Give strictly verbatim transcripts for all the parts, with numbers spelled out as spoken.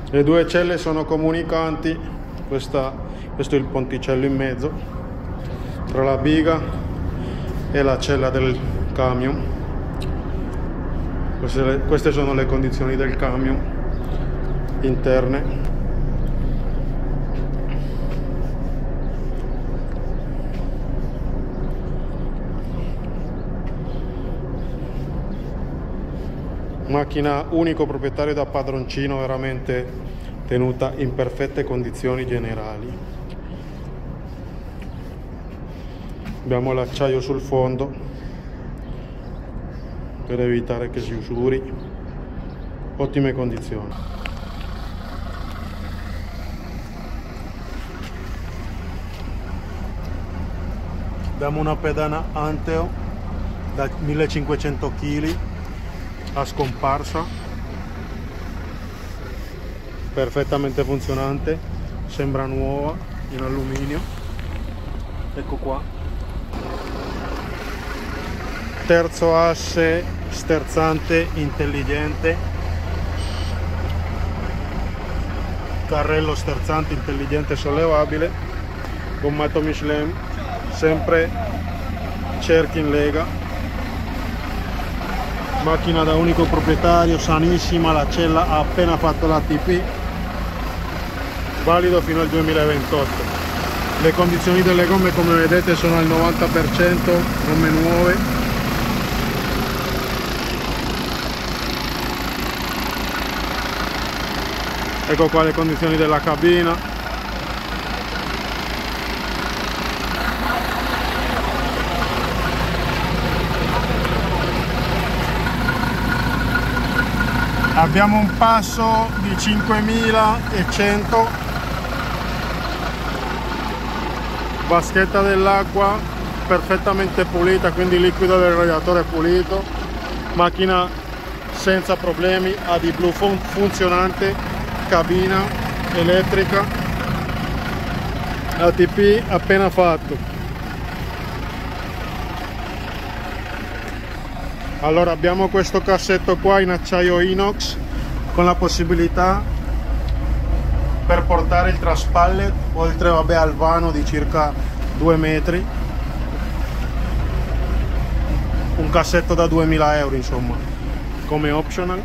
Le due celle sono comunicanti. Questa, questo è il ponticello in mezzo tra la biga e la cella del camion. Queste, queste sono le condizioni del camion interne. Macchina unico proprietario da padroncino, veramente tenuta in perfette condizioni generali. Abbiamo l'acciaio sul fondo per evitare che si usuri. Ottime condizioni. Abbiamo una pedana Anteo da millecinquecento chili a scomparsa, perfettamente funzionante, sembra nuova, in alluminio. Ecco qua, terzo asse sterzante intelligente, carrello sterzante intelligente sollevabile, gommato Michelin, sempre cerchi in lega. Macchina da unico proprietario, sanissima, la cella ha appena fatto la T P, valido fino al duemilaventotto. Le condizioni delle gomme, come vedete, sono al novanta per cento, gomme nuove. Ecco qua le condizioni della cabina. Abbiamo un passo di cinquemilacento, vaschetta dell'acqua perfettamente pulita, quindi liquido del radiatore pulito, macchina senza problemi, A D blu fun funzionante, cabina elettrica, A T P appena fatto. Allora, abbiamo questo cassetto qua in acciaio inox con la possibilità per portare il traspallet, oltre vabbè al vano di circa due metri, un cassetto da duemila euro, insomma, come optional.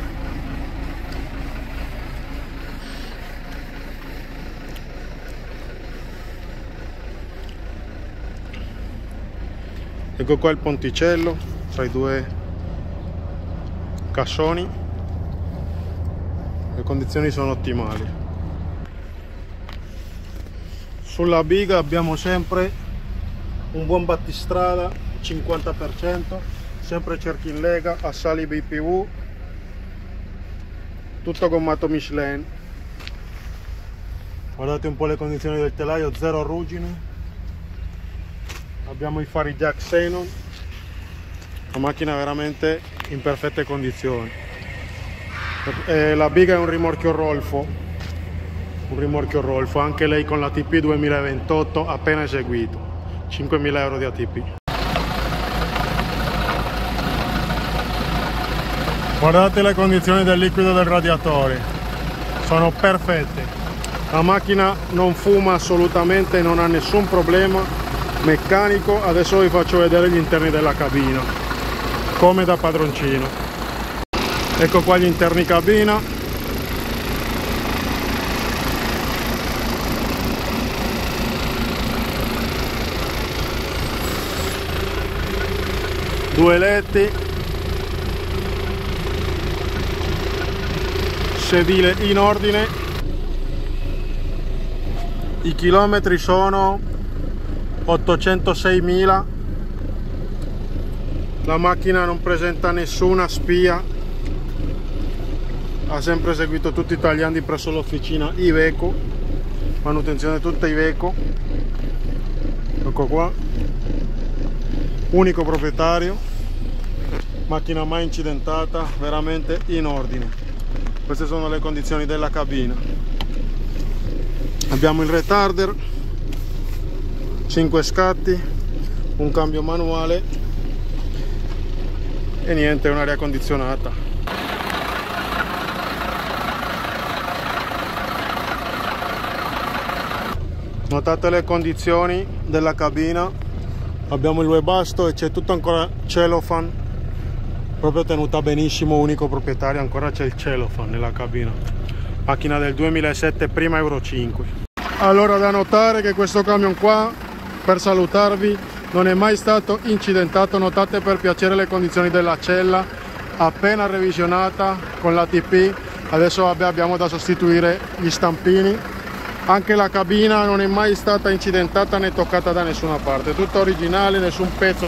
Ecco qua il ponticello tra i due cassoni, le condizioni sono ottimali. Sulla biga abbiamo sempre un buon battistrada cinquanta per cento, sempre cerchi in lega, assali B P V, tutto gommato Michelin. Guardate un po' le condizioni del telaio, zero ruggine. Abbiamo i fari Jack Xenon, la macchina veramente in perfette condizioni. Eh, la biga è un rimorchio Rolfo, un rimorchio Rolfo, anche lei con la T P duemilaventotto appena eseguito, cinquemila euro di A T P. Guardate le condizioni del liquido del radiatore, sono perfette. La macchina non fuma assolutamente, non ha nessun problema meccanico. Adesso vi faccio vedere gli interni della cabina come da padroncino. Ecco qua gli interni cabina. Due letti, sedile in ordine. I chilometri sono ottocentoseimila. La macchina non presenta nessuna spia, ha sempre eseguito tutti i tagliandi presso l'officina Iveco, manutenzione tutta Iveco. Ecco qua, unico proprietario, macchina mai incidentata, veramente in ordine. Queste sono le condizioni della cabina. Abbiamo il retarder, cinque scatti, un cambio manuale e niente, un'aria condizionata. Notate le condizioni della cabina, abbiamo il webasto e c'è tutto ancora cellophane, proprio tenuta benissimo, unico proprietario, ancora c'è il cellophane nella cabina. Macchina del duemilasette, prima Euro cinque. Allora, da notare che questo camion qua, per salutarvi, non è mai stato incidentato. Notate per piacere le condizioni della cella, appena revisionata con l'A T P. Adesso vabbè, abbiamo da sostituire gli stampini. Anche la cabina non è mai stata incidentata né toccata da nessuna parte, tutta originale, nessun pezzo